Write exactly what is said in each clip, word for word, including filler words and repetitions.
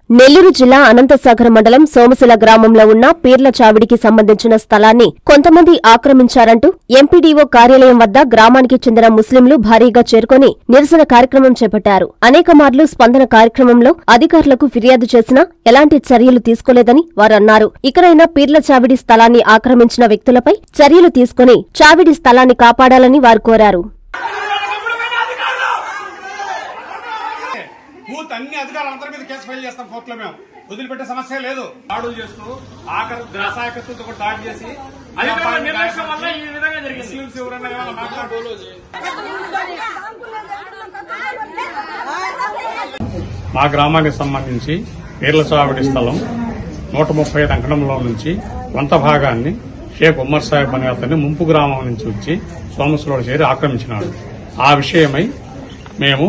నెల్లూరు జిల్లా అనంతసాగర్ మండలం సోమశిల గ్రామంలో ఉన్న పీర్ల చావిడికి సంబంధించిన స్థలాన్ని కొంతమంది ఆక్రమించారంటూ ఎంపీడీఓ కార్యాలయం వద్ద గ్రామానికి చెందిన ముస్లింలు భారీగా చేరుకుని నిరసన కార్యక్రమం చేపట్టారు. అనేక మార్లు స్పందన కార్యక్రమంలో అధికారులకు ఫిర్యాదు చేసినా ఎలాంటి చర్యలు తీసుకోలేదని వారన్నారు. ఇకనైనా పీర్ల చావిడి స్థలాన్ని ఆక్రమించిన వ్యక్తులపై చర్యలు తీసుకుని చావిడి స్థలాన్ని కాపాడాలని వారు కోరారు. అన్ని అధికారులందరి మీద కేసు ఫైల్ చేస్తాం కోర్టులో. మేము వదిలిపెట్టే సమస్య లేదు. దాడులు చేస్తూ ఆఖరి అసహాయకతతో కూడా దాడి చేసి నిర్లక్ష్యం వల్ల ఈ విధంగా జరిగింది. ముస్లింస్ ఎవరన్నా ఏమైనా మాట్లాడు. మా గ్రామానికి సంబంధించి పీర్ల చావిడి స్థలం నూట ముప్పై ఐదు అంకణంలో నుంచి కొంత భాగాన్ని షేక్ ఉమ్మర్ సాహెబ్ అనే అతన్ని ముంపు గ్రామం నుంచి వచ్చి సోమశిలలో చేరి ఆక్రమించినాడు. ఆ విషయమై మేము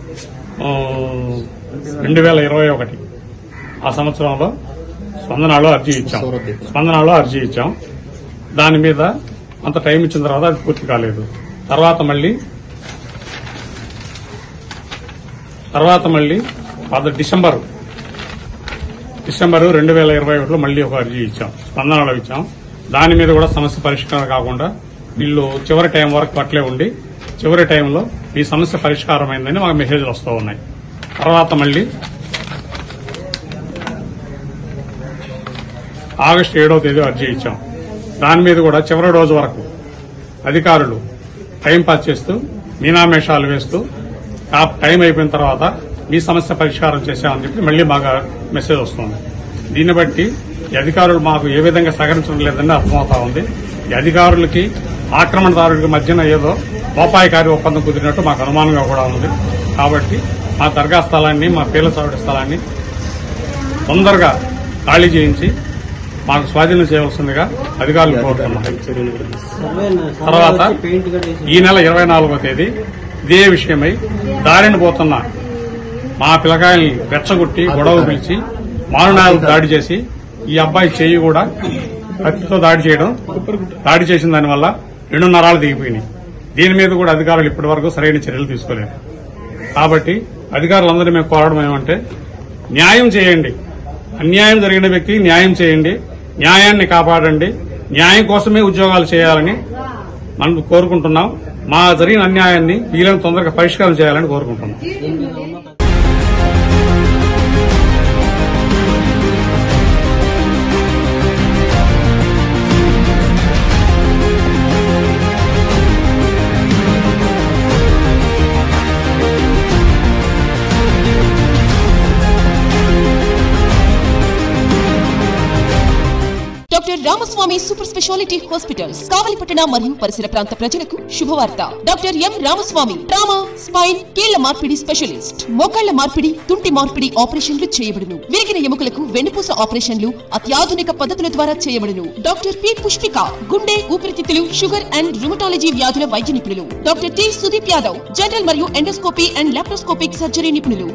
రెండు వేల ఇరవై ఒకటి ఆ సంవత్సరంలో స్పందనలో అర్జీ ఇచ్చాం స్పందనలో అర్జీ ఇచ్చాం దాని మీద అంత టైం ఇచ్చిన తర్వాత అది పూర్తి కాలేదు. తర్వాత మళ్లీ తర్వాత మళ్లీ పద డిసెంబర్ డిసెంబర్ రెండు వేల ఇరవై ఒకటిలో మళ్లీ ఒక అర్జీ ఇచ్చాం, స్పందనలో ఇచ్చాం. దాని మీద కూడా సమస్య పరిష్కారం కాకుండా వీళ్ళు చివరి టైం వరకు పట్లే ఉండి చివరి టైంలో ఈ సమస్య పరిష్కారమైందని మాకు మెసేజ్లు వస్తూ ఉన్నాయి. తర్వాత మళ్లీ ఆగస్టు ఏడవ తేదీ అర్జీ ఇచ్చాం. దాని మీద కూడా చివరి రోజు వరకు అధికారులు టైం పాస్ చేస్తూ మీనామేషాలు వేస్తూ ఆ టైం అయిపోయిన తర్వాత మీ సమస్య పరిష్కారం చేశామని చెప్పి మళ్లీ బాగా మెసేజ్ వస్తుంది. దీన్ని బట్టి ఈ అధికారులు మాకు ఏ విధంగా సహకరించడం లేదని అర్థమవుతా ఉంది. ఈ అధికారులకి ఆక్రమణదారులకి మధ్యన ఏదో లోపాయకారి ఒప్పందం కుదిరినట్టు మాకు అనుమానంగా కూడా ఉంది. కాబట్టి మా దర్గా స్థలాన్ని మా పీర్ల చావిడి స్థలాన్ని తొందరగా ఖాళీ చేయించి మాకు స్వాధీనం చేయవలసిందిగా అధికారులు కోరుతున్నారు. తర్వాత ఈ నెల ఇరవై నాలుగో తేదీ ఇదే విషయమై దారిని పోతున్న మా పిల్లకాయల్ని రెచ్చగొట్టి గొడవ పిలిచి మారునాలు దాడి చేసి ఈ అబ్బాయి చెయ్యి కూడా కత్తితో దాడి చేయడం దాడి చేసిన దానివల్ల రెండు నరాలు దిగిపోయినాయి. దీని మీద కూడా అధికారులు ఇప్పటి వరకు సరైన చర్యలు తీసుకోలేదు. కాబట్టి అధికారులందరూ మేము కోరడం ఏమంటే న్యాయం చేయండి, అన్యాయం జరిగిన వ్యక్తికి న్యాయం చేయండి, న్యాయాన్ని కాపాడండి, న్యాయం కోసమే ఉద్యోగాలు చేయాలని మనం కోరుకుంటున్నాం. మా జరిగిన అన్యాయాన్ని వీళ్ళని తొందరగా పరిష్కారం చేయాలని కోరుకుంటున్నాం. Doctor Ramaswamy super speciality hospitals కావలిపట్టణ మరియు పరిసర ప్రాంత ప్రజలకు శుభవార్త. Doctor M Ramaswamy trauma, spine, కీళ్ల మార్పిడి స్పెషలిస్ట్. మోకాళ్ల మార్పిడి, తుంటి మార్పిడి ఆపరేషన్లు చేయబడును. విరిగిన ఎముకలకు వెన్నుపూస ఆపరేషన్లు అత్యాధునిక పద్ధతుల ద్వారా చేయబడును. డాక్టర్ పి పుష్పిక గుండె, ఊపిరితిత్తులు, షుగర్ అండ్ రుమటాలజీ వ్యాధుల వైద్య నిపుణులు. Doctor T Sudeep Yadav general మరియు ఎండోస్కోపీ అండ్ లాప్రోస్కోపిక్ సర్జరీ నిపుణులు.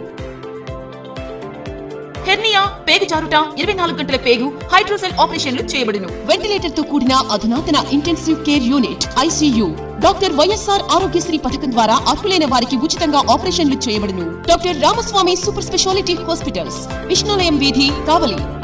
హెర్నియా, పేగు జారుట, ఇరవై నాలుగు గంటల పేగు, హైడ్రోసెల్ ఆపరేషన్లు చేయబడును. వెంటిలేటర్ తో కూడిన అధునాతన intensive care unit ICU. Doctor YSR Aarogyasri పథకం ద్వారా అర్హులైన వారికి ఉచితంగా ఆపరేషన్లు చేయబడును. Doctor Ramaswamy super speciality hospitals, Vishnulayam వీధి, కావలి.